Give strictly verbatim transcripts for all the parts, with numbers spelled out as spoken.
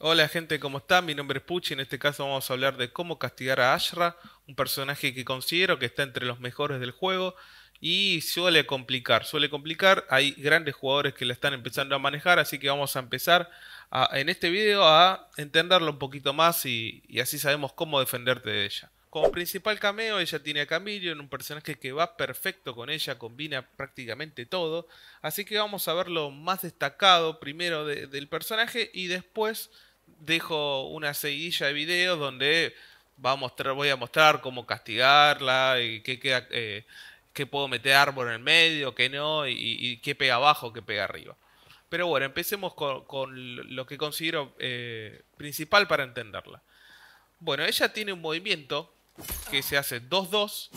Hola gente, ¿cómo están? Mi nombre es Puchi. En este caso vamos a hablar de cómo castigar a Ashra, un personaje que considero que está entre los mejores del juego y suele complicar, suele complicar. Hay grandes jugadores que la están empezando a manejar, así que vamos a empezar a- en este video a entenderlo un poquito más y, y así sabemos cómo defenderte de ella. Como principal cameo, ella tiene a Camillion, un personaje que va perfecto con ella, combina prácticamente todo. Así que vamos a ver lo más destacado primero de- del personaje y después dejo una seguidilla de videos donde va a mostrar, voy a mostrar cómo castigarla y qué queda, eh, qué puedo meter árbol en el medio, qué no, y, y qué pega abajo, qué pega arriba. Pero bueno, empecemos con, con lo que considero eh, principal para entenderla. Bueno, ella tiene un movimiento que se hace dos dos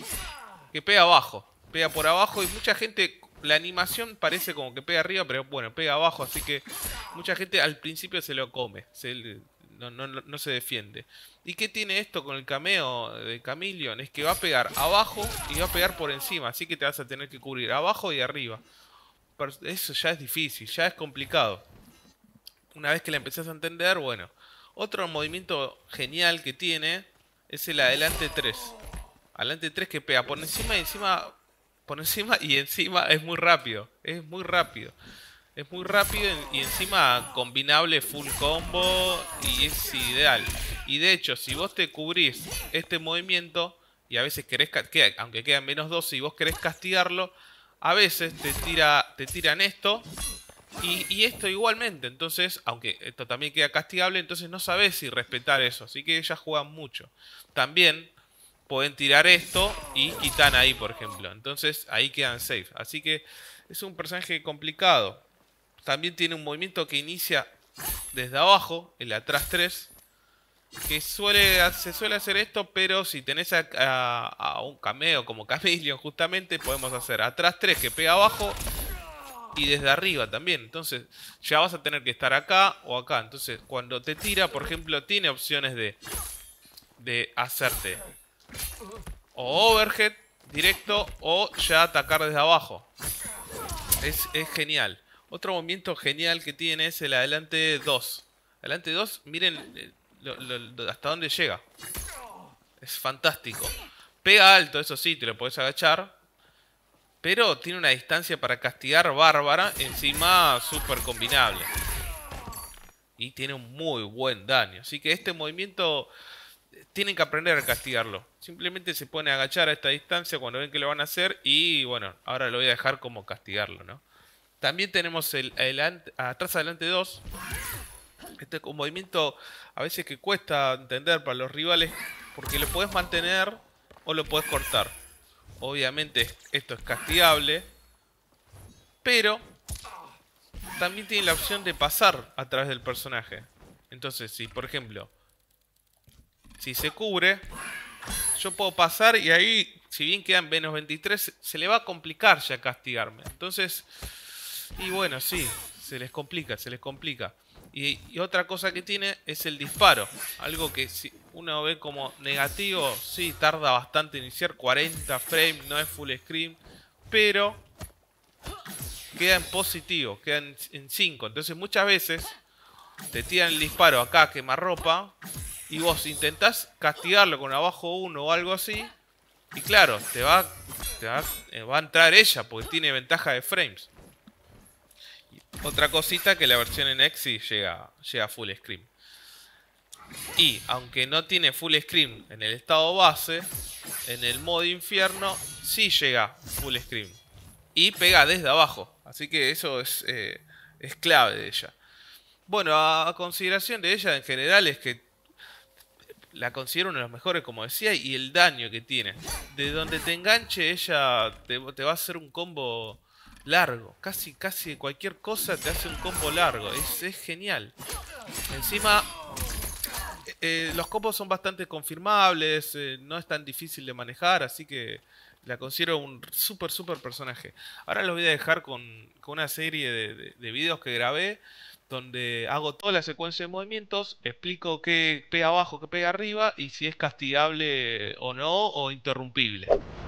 que pega abajo. Pega por abajo y mucha gente, la animación parece como que pega arriba, pero bueno, pega abajo, así que mucha gente al principio se lo come, se, no, no, no se defiende. ¿Y qué tiene esto con el cameo de Camillion? Es que va a pegar abajo y va a pegar por encima, así que te vas a tener que cubrir abajo y arriba. Pero eso ya es difícil, ya es complicado. Una vez que la empezás a entender, bueno. Otro movimiento genial que tiene es el adelante tres. Adelante tres que pega por encima y encima. Por encima y encima es muy rápido. Es muy rápido. Es muy rápido y encima combinable full combo y es ideal. Y de hecho, si vos te cubrís este movimiento y a veces querés, queda- aunque quedan menos dos, si vos querés castigarlo, a veces te tira, te tiran esto y, y esto igualmente. Entonces, aunque esto también queda castigable, entonces no sabés si respetar eso. Así que ellas juegan mucho. También pueden tirar esto y quitan ahí, por ejemplo. Entonces ahí quedan safe. Así que es un personaje complicado. También tiene un movimiento que inicia desde abajo, el atrás tres, que suele, se suele hacer esto, pero si tenés a, a- a un cameo como Camillion justamente, podemos hacer atrás tres que pega abajo y desde arriba también. Entonces ya vas a tener que estar acá o acá. Entonces cuando te tira, por ejemplo, tiene opciones de, de hacerte o overhead directo o ya atacar desde abajo. Es, es genial. Otro movimiento genial que tiene es el adelante dos. Adelante dos, miren eh, lo- lo- lo- hasta dónde llega. Es fantástico. Pega alto, eso sí, te lo podés agachar. Pero tiene una distancia para castigar bárbara. Encima súper combinable. Y tiene un muy buen daño. Así que este movimiento eh, tienen que aprender a castigarlo. Simplemente se pone a agachar a esta distancia cuando ven que lo van a hacer. Y bueno, ahora lo voy a dejar como castigarlo, ¿no? También tenemos el, el atrás adelante dos. Este es un movimiento a veces que cuesta entender para los rivales porque lo puedes mantener o lo puedes cortar. Obviamente esto es castigable, pero también tiene la opción de pasar a través del personaje. Entonces, si por ejemplo, si se cubre, yo puedo pasar y ahí, si bien quedan menos veintitrés, se le va a complicar ya castigarme. Entonces, y bueno, sí, se les complica, se les complica. Y, y otra cosa que tiene es el disparo. Algo que si uno ve como negativo, sí, tarda bastante en iniciar, cuarenta frames, no es full screen, pero queda en positivo, queda en cinco. Entonces muchas veces te tiran el disparo acá, quemarropa, y vos intentás castigarlo con abajo uno o algo así, y claro, te va, te va, eh, va a entrar ella porque tiene ventaja de frames. Otra cosita que la versión en X sí llega, llega full screen. Y aunque no tiene full screen en el estado base, en el modo infierno sí llega full screen. Y pega desde abajo. Así que eso es, eh, es clave de ella. Bueno, a, a consideración de ella en general es que la considero uno de los mejores, como decía, y el daño que tiene. De donde te enganche, ella te, te va a hacer un combo largo. Casi, casi cualquier cosa te hace un combo largo. Es, es genial. Encima, eh, los combos son bastante confirmables, eh, no es tan difícil de manejar, así que la considero un súper, súper personaje. Ahora los voy a dejar con, con una serie de, de, de videos que grabé donde hago toda la secuencia de movimientos, explico qué pega abajo, qué pega arriba y si es castigable o no o interrumpible.